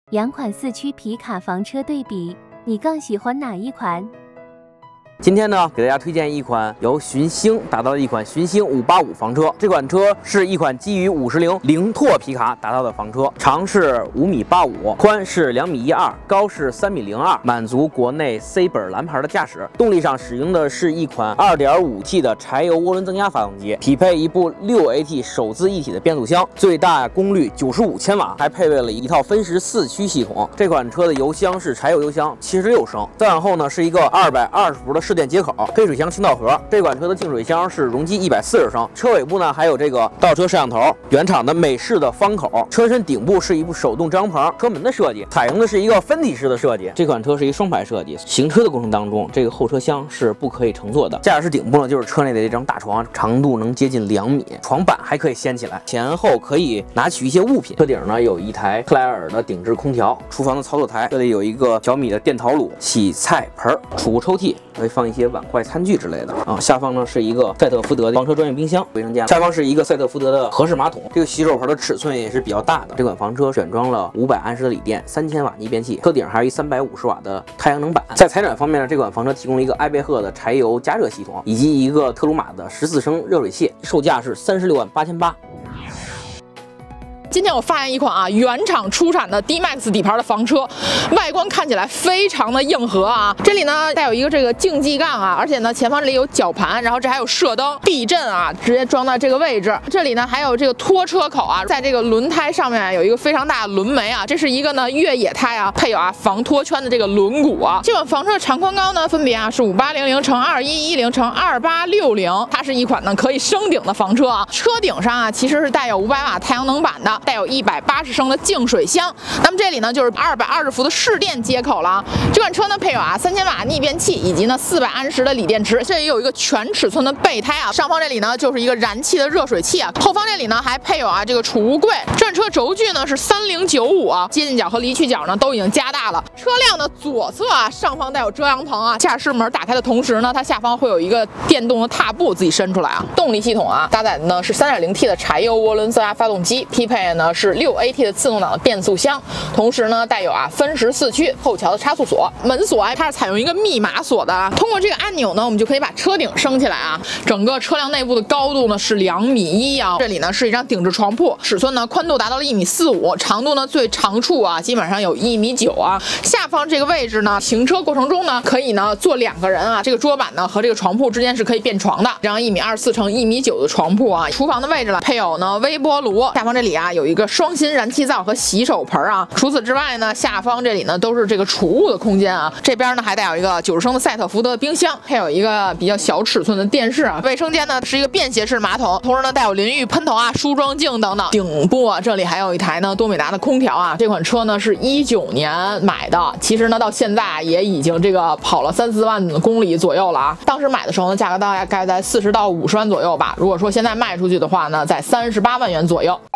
两款四驱皮卡房车对比，你更喜欢哪一款？ 今天呢，给大家推荐一款由寻星打造的一款寻星585房车。这款车是一款基于510凌拓皮卡打造的房车，长是5.85米，宽是2.12米，高是3.02米，满足国内 C 本蓝牌的驾驶。动力上使用的是一款 2.5T 的柴油涡轮增压发动机，匹配一部6AT 手自一体的变速箱，最大功率95千瓦，还配备了一套分时四驱系统。这款车的油箱是柴油油箱76升，再往后呢是一个220伏的市电接口，配水箱清道盒。这款车的净水箱是容积140升，车尾部呢还有这个倒车摄像头，原厂的美式的方口，车身顶部是一部手动遮阳棚，车门的设计采用的是一个分体式的设计。这款车是一双排设计，行车的过程当中，这个后车厢是不可以乘坐的。驾驶室顶部呢就是车内的这张大床，长度能接近2米，床板还可以掀起来，前后可以拿取一些物品。车顶呢有一台克莱尔的顶置空调，厨房的操作台，这里有一个小米的电陶炉、洗菜盆、储物抽屉，可以放一些碗筷餐具之类的啊。下方呢是一个赛特福德的房车专用冰箱、卫生间，下方是一个赛特福德的合适马桶。这个洗手盆的尺寸也是比较大的。这款房车选装了500安时的锂电、3000瓦逆变器，车顶还有一350瓦的太阳能板。在采暖方面呢，这款房车提供了一个埃贝赫的柴油加热系统，以及一个特鲁玛的14升热水器，售价是36.8800。 今天我发现一款原厂出产的 D-Max 底盘的房车，外观看起来非常的硬核啊。这里呢带有一个这个竞技杠而且呢前方这里有绞盘，然后这还有射灯、避震直接装到这个位置。这里呢还有这个拖车口在这个轮胎上面有一个非常大的轮眉这是一个呢越野胎配有防脱圈的这个轮毂这款房车的长宽高呢分别是5800×2110×2860，它是一款呢可以升顶的房车车顶上其实是带有500瓦太阳能板的。带有180升的净水箱，那么这里呢就是220伏的市电接口了。这款车呢配有3000瓦逆变器以及呢400安时的锂电池，这里有一个全尺寸的备胎上方这里呢就是一个燃气的热水器后方这里呢还配有这个储物柜。这款车轴距呢是3095接近角和离去角呢都已经加大了。车辆的左侧上方带有遮阳棚驾驶门打开的同时呢，它下方会有一个电动的踏步自己伸出来动力系统搭载的呢是3.0T 的柴油涡轮增压发动机，匹配呢是6AT 的自动挡的变速箱，同时呢带有分时四驱、后桥的差速锁。门锁它是采用一个密码锁的，通过这个按钮呢，我们就可以把车顶升起来整个车辆内部的高度呢是2.1米这里呢是一张顶置床铺，尺寸呢宽度达到了1.45米，长度呢最长处基本上有1.9米下方这个位置呢，行车过程中呢可以呢坐2个人这个桌板呢和这个床铺之间是可以变床的，这样1.24米乘1.9米的床铺厨房的位置了，配有呢微波炉，下方这里有一个双芯燃气灶和洗手盆除此之外呢，下方这里呢都是这个储物的空间这边呢还带有一个90升的赛特福德的冰箱，还有一个比较小尺寸的电视卫生间呢是一个便携式马桶，同时呢带有淋浴喷头梳妆镜等等。顶部这里还有一台呢多美达的空调这款车呢是19年买的，其实呢到现在也已经这个跑了3-4万公里左右了当时买的时候呢价格大概在40到50万左右吧，如果说现在卖出去的话呢在38万元左右。